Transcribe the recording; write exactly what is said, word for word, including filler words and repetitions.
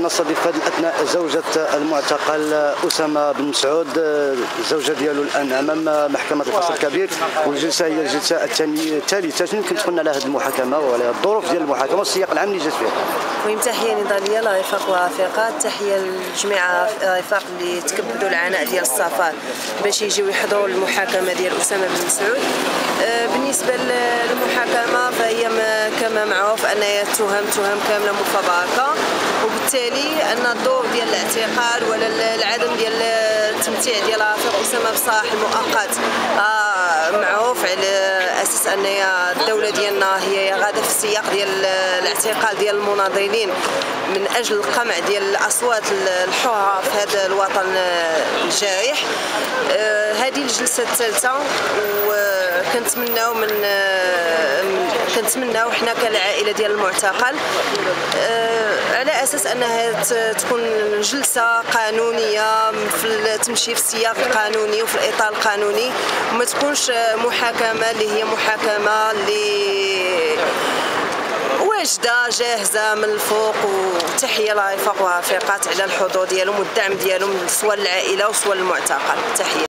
نستضيف في هذه الاثناء زوجة المعتقل اسامة بن مسعود، الزوجة ديالو الان امام محكمة القصر الكبير، والجلسة هي الجلسة الثالثة. شنو يمكن تقولنا على هذه المحاكمة وعلى الظروف ديال المحاكمة والسياق العام اللي جات فيها؟ المهم تحية نضالية لرفاق ورفيقات، تحية لجميع رفاق اللي تكبدوا العناء ديال السفر باش يجيو يحضروا المحاكمة ديال اسامة بن مسعود. بالنسبة للمحاكمة فهي كما معروف ان التهم تهم كاملة مفبركة، وبالتالي ان الدور ديال الاعتقال ولا العدم ديال التمتيع ديال رفيق اسامة بصراح المؤقت معروف على اساس ان الدوله ديالنا هي غاده في السياق ديال الاعتقال ديال المناضلين من اجل القمع ديال الاصوات الحره في هذا الوطن الجارح. هذه الجلسه الثالثه، وكنتمناو من كنتمناو حنا كالعائله ديال المعتقل على اساس انها تكون جلسه قانونيه تمشي في السياق القانوني وفي الاطار القانوني، وما تكونش محاكمه اللي هي محاكمه اللي واجده جاهزه من الفوق. وتحيه لرفاق ورفيقات على الحضور ديالهم والدعم ديالهم سواء للعائله وسواء للمعتقل. تحيه.